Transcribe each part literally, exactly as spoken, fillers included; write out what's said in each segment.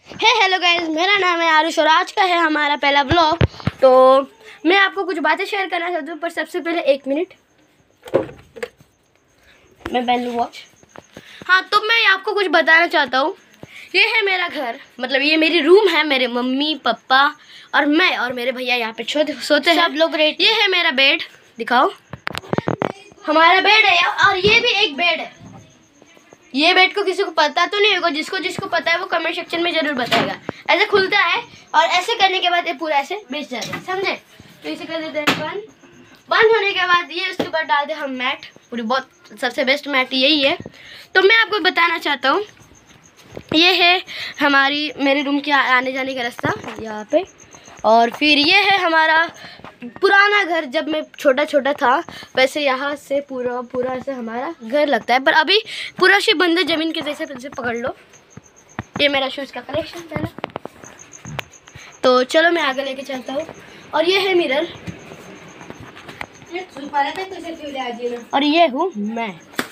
हे hello guys, मेरा नाम है आरुष और आज का है हमारा पहला ब्लॉग। तो मैं आपको कुछ बातें शेयर करना चाहती हूँ, पर सबसे पहले एक मिनट मैं पहन लूँ वॉच। हाँ, तो मैं आपको कुछ बताना चाहता हूँ। ये है मेरा घर, मतलब ये मेरी रूम है। मेरे मम्मी पापा और मैं और मेरे भैया यहाँ पे सोते सोते हैं, सब लोग रेट। ये है मेरा बेड, दिखाओ, हमारा बेड है। और ये भी एक बेड है। ये बेड को किसी को पता तो नहीं होगा, जिसको जिसको पता है वो कमेंट सेक्शन में जरूर बताएगा। ऐसे खुलता है और ऐसे करने के बाद ये पूरा ऐसे बेच जाता है, समझे? तो इसे कर देते हैं बंद। बंद होने के बाद ये उसके बाद डालते हैं हम मैट। पूरी बहुत सबसे बेस्ट मैट यही है। तो मैं आपको बताना चाहता हूँ, ये है हमारी मेरे रूम के आने जाने का रास्ता यहाँ पे। और फिर ये है हमारा पुराना घर, जब मैं छोटा छोटा था वैसे यहाँ से पूरा पूरा ऐसे हमारा घर लगता है, पर अभी पूरा से बंद है ज़मीन के जैसे। जैसे पकड़ लो, ये मेरा शूज़ का कलेक्शन है ना। तो चलो मैं आगे लेके चलता हूँ। और ये है मिरर, और ये हूँ मैं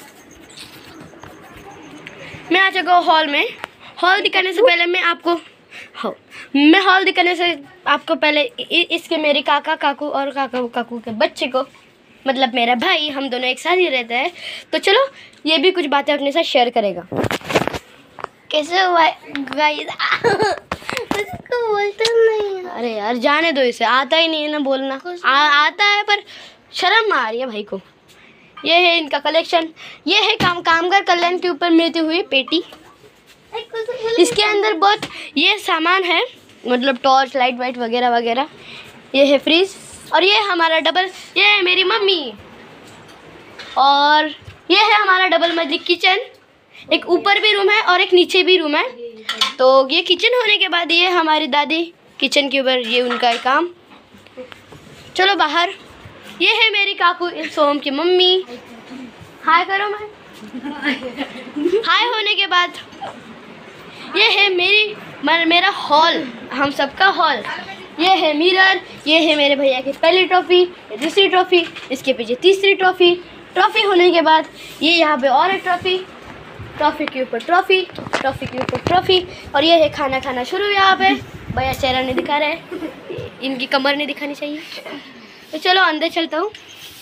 मैं आ चुका हूँ हॉल में। हॉल दिखाने से पहले मैं आपको हो मैं हॉल दिखाने से आपको पहले इसके मेरे काका काकू और काका काकू के बच्चे को, मतलब मेरा भाई, हम दोनों एक साथ ही रहते हैं। तो चलो ये भी कुछ बातें अपने साथ शेयर करेगा। कैसे हुआ गाइस? उसको बोलते नहीं। अरे यार जाने दो, इसे आता ही नहीं है ना बोलना। आ, आता है पर शर्म आ रही है भाई को। ये है इनका कलेक्शन। ये है काम कामगार कल्याण के ऊपर मिलती हुई पेटी। इसके अंदर बहुत ये सामान है, मतलब टॉर्च लाइट वाइट वगैरह वगैरह। ये है फ्रिज, और ये हमारा डबल, ये है मेरी मम्मी, और ये है हमारा डबल मंजिल किचन। एक ऊपर भी रूम है और एक नीचे भी रूम है। तो ये किचन होने के बाद ये हमारी दादी किचन के ऊपर, ये उनका काम। चलो बाहर। ये है मेरी काकू सोम की मम्मी। हाय करो मैं। हाय होने के बाद ये है मेरी मेरा हॉल, हम सबका हॉल। ये है मिरर, ये है मेरे भैया की पहली ट्रॉफी, दूसरी ट्रॉफी, इसके पीछे तीसरी ट्रॉफी। ट्रॉफी होने के बाद ये यहाँ पे और एक ट्रॉफी, ट्रॉफी के ऊपर ट्रॉफी, ट्रॉफी के ऊपर ट्रॉफी। और ये है खाना खाना शुरू। यहाँ पे भैया चेहरा नहीं दिखा रहे, इनकी कमर नहीं दिखानी चाहिए। तो चलो अंदर चलता हूँ।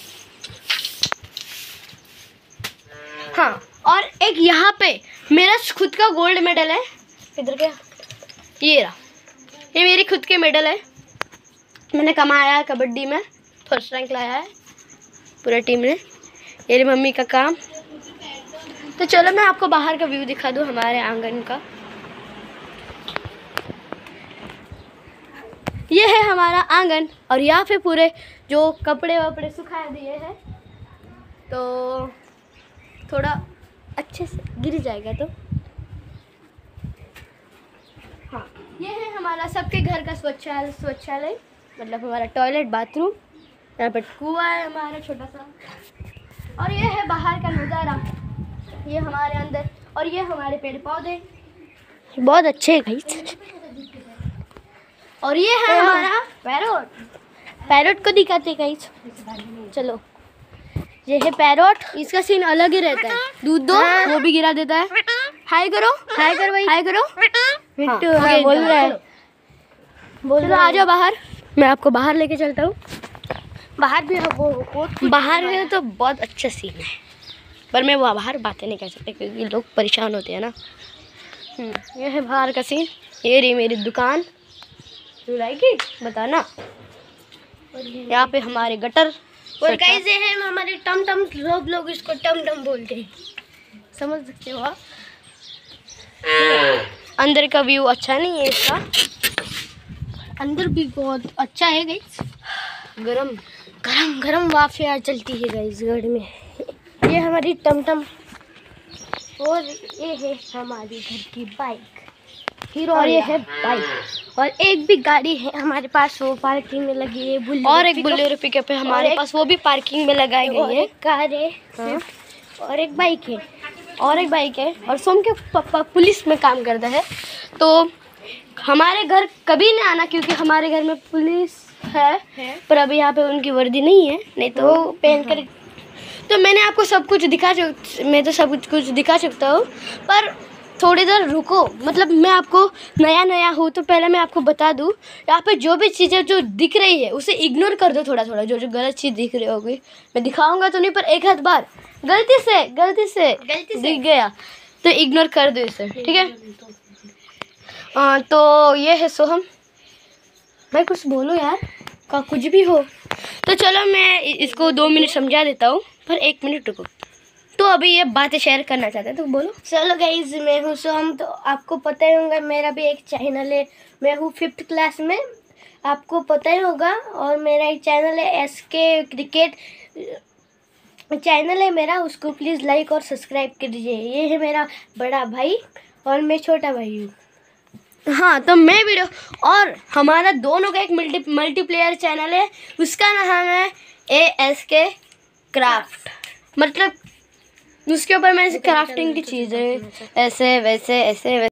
हाँ, और एक यहाँ पे मेरा खुद का गोल्ड मेडल है। इधर क्या? ये रहा, ये मेरी खुद के मेडल है। मैंने कमाया है कबड्डी में, फर्स्ट रैंक लाया है पूरा टीम ने। मेरी मम्मी का काम। तो चलो मैं आपको बाहर का व्यू दिखा दूँ हमारे आंगन का। ये है हमारा आंगन, और यहाँ पे पूरे जो कपड़े वपड़े सुखा दिए हैं, तो थोड़ा अच्छे से गिर जाएगा तो। हाँ, ये है हमारा सबके घर का शौचालय शौचालय मतलब हमारा टॉयलेट बाथरूम। यहाँ पर कुआं है हमारा छोटा सा। और ये है बाहर का नज़ारा, ये हमारे अंदर। और ये हमारे पेड़ पौधे बहुत अच्छे हैं गाइस। और ये है हमारा पैरोट। पैरोट को दिखाते गाइस, चलो। ये है पैरोट, इसका सीन अलग ही रहता है। दूध दो, वो भी गिरा देता है। हाय करो, हाय करो भाई, हाय करो। हाँ, हाँ, बोल रहा है, बोल रहा है। आ जाओ बाहर, मैं आपको बाहर लेके चलता हूँ। बाहर भी वो बाहर है तो बहुत अच्छा सीन है, पर मैं वो बाहर बातें नहीं कर सकते क्योंकि लोग परेशान होते हैं ना। ये है बाहर का सीन। ये रही मेरी दुकान, यू लाइक इट बताना। यहाँ पे हमारे गटर, और कैसे हैं हमारे टमटम, सब लोग इसको टमटम बोलते हैं, समझ सकते हो आप। अंदर का व्यू अच्छा नहीं है इसका, अंदर भी बहुत अच्छा है गाइस। गरम गरम गरम वाफिया चलती है गाइस घर में। ये हमारी टमटम, और ये है हमारी घर की बाइक हीरो, और ये है बाइक। और एक भी गाड़ी है हमारे पास, वो पार्किंग में लगी है। बुलेरो, और एक बोलेरो पिकअप है हमारे पास, वो भी पार्किंग में लगाई गई है। कार है, हाँ। और एक बाइक है, और एक बाइक है। और सोम के पापा पुलिस में काम करता है, तो हमारे घर कभी नहीं आना क्योंकि हमारे घर में पुलिस है, है। पर अभी यहाँ पे उनकी वर्दी नहीं है, नहीं तो पहन कर। तो मैंने आपको सब कुछ दिखा चुक मैं तो सब कुछ दिखा चुकता हूँ, पर थोड़ी देर रुको, मतलब मैं आपको नया नया हूँ तो पहले मैं आपको बता दूँ, यहाँ पे जो भी चीज़ें जो दिख रही है उसे इग्नोर कर दो थोड़ा थोड़ा। जो जो गलत चीज़ दिख रही होगी, मैं दिखाऊंगा तो नहीं, पर एक आध बार गलती से गलती से गलती से दिख गया तो इग्नोर कर दो इसे, ठीक है। आ, तो ये है सोहम। मैं कुछ बोलूँ यार, का कुछ भी हो तो चलो मैं इसको दो मिनट समझा देता हूँ, पर एक मिनट रुको। तो अभी ये बातें शेयर करना चाहते हैं तो बोलो। चलो गाइज, मैं हूँ सोहम। तो आपको पता ही होगा मेरा भी एक चैनल है, मैं हूँ फिफ्थ क्लास में, आपको पता ही होगा। और मेरा एक चैनल है एस के क्रिकेट चैनल है मेरा, उसको प्लीज़ लाइक और सब्सक्राइब कर दीजिए। ये है मेरा बड़ा भाई और मैं छोटा भाई हूँ। हाँ, तो मैं वीडियो, और हमारा दोनों का एक मल्टी मल्टीप्लेयर चैनल है, उसका नाम है ए एस के क्राफ्ट। मतलब उसके ऊपर मैं क्राफ्टिंग की चीज़ें ऐसे वैसे ऐसे वैसे